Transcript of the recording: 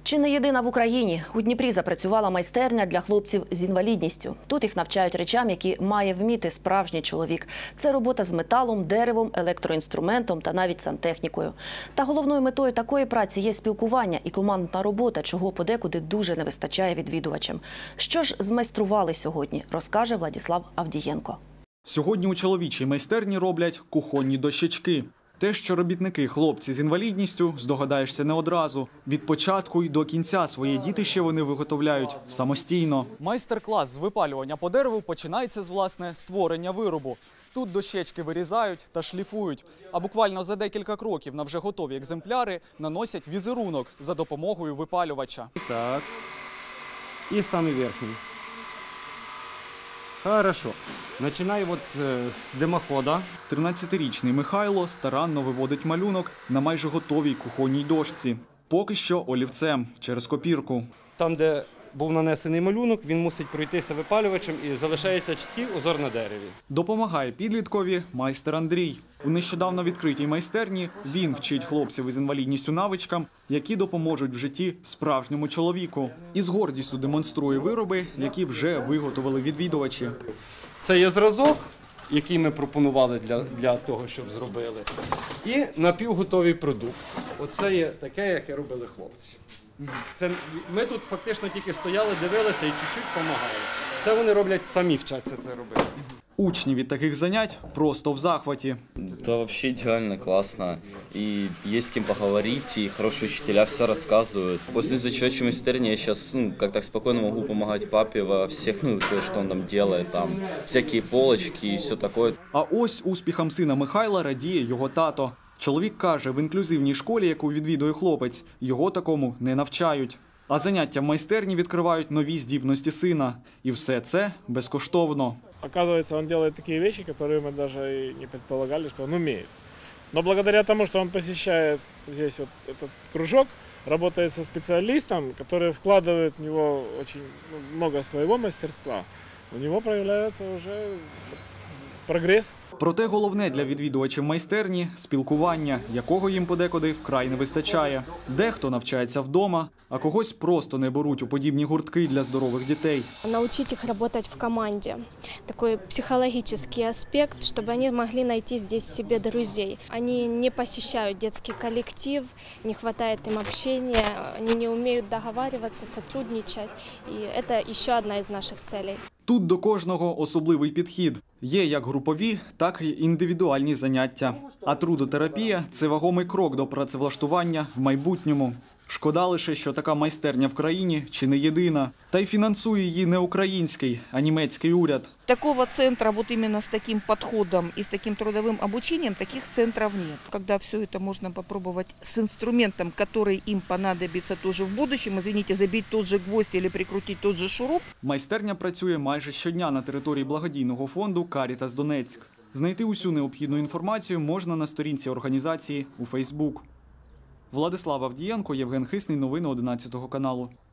Чи не єдина в Україні? У Дніпрі запрацювала майстерня для хлопців з інвалідністю. Тут їх навчають речам, які має вміти справжній чоловік. Це робота з металом, деревом, електроінструментом та навіть сантехнікою. Та головною метою такої праці є спілкування і командна робота, чого подекуди дуже не вистачає відвідувачам. Що ж змайстрували сьогодні, розкаже Владислав Авдієнко. Сьогодні у чоловічій майстерні роблять кухонні дощечки. Те, що робітники – хлопці з інвалідністю, здогадаєшся не одразу. Від початку і до кінця своє дітище вони виготовляють самостійно. Майстер-клас з випалювання по дереву починається з, власне, створення виробу. Тут дощечки вирізають та шліфують. А буквально за декілька кроків на вже готові екземпляри наносять візерунок за допомогою випалювача. Так. І самий верхній. Хорошо. Починаю з димохода. 13-річний Михайло старанно виводить малюнок на майже готовій кухонній дошці. Поки що олівцем, через копірку. Там, де був нанесений малюнок, він мусить пройтися випалювачем і залишається чіткий узор на дереві. Допомагає підліткові майстер Андрій. У нещодавно відкритій майстерні він вчить хлопців із інвалідністю навичкам, які допоможуть в житті справжньому чоловіку. І з гордістю демонструє вироби, які вже виготовили відвідувачі. Це є зразок, який ми пропонували для того, щоб зробили. І напівготовий продукт. Оце є таке, яке робили хлопці. Ми тут фактично тільки стояли, дивилися і чуть-чуть допомагали. Це вони роблять самі, вчаться це робити. Учні від таких занять просто в захваті. Да, вообще идеально, классно. И есть с кем поговорить, и хорошие учителя все рассказывают. После зачетчей майстерни я сейчас как так спокойно могу помогать папе во всех, то, что он там делает, там всякие полочки и все такое. А ось успіхам сина Михайла радіє його тато. Чоловік каже, в інклюзивній школі, яку відвідує хлопець, його такому не навчають. А заняття в майстерні відкривають нові здібності сина. І все це безкоштовно. Оказывается, он делает такие вещи, которые мы даже и не предполагали, что он умеет. Но благодаря тому, что он посещает здесь вот этот кружок, работает со специалистом, который вкладывает в него очень много своего мастерства, у него проявляется уже прогресс. Проте головне для відвідувачів майстерні – спілкування, якого їм подекуди вкрай не вистачає. Дехто навчається вдома, а когось просто не беруть у подібні гуртки для здорових дітей. Научить их работать в команде. Такой психологический аспект, чтобы они могли найти здесь себе друзей. Они не посещают детский коллектив, не хватает им общения, они не умеют договариваться, сотрудничать. И это еще одна из наших целей. Тут до кожного особливий підхід. Є як групові, так і індивідуальні заняття. А трудотерапія – це вагомий крок до працевлаштування в майбутньому. Шкода лише, що така майстерня в країні чи не єдина. Та й фінансує її не український, а німецький уряд. Такого центра вот именно с таким подходом и с таким трудовым обучением, таких центров нет. Когда все это можно попробовать с инструментом, который им понадобится тоже в будущем, извините, забить тот же гвоздь или прикрутить тот же шуруп. Майстерня працює майже щодня на території благодійного фонду «Карітас Донецьк». Знайти усю необхідну інформацію можна на сторінці організації у Фейсбук. Владислав Авдієнко, Євген Хисний, новини 11 каналу.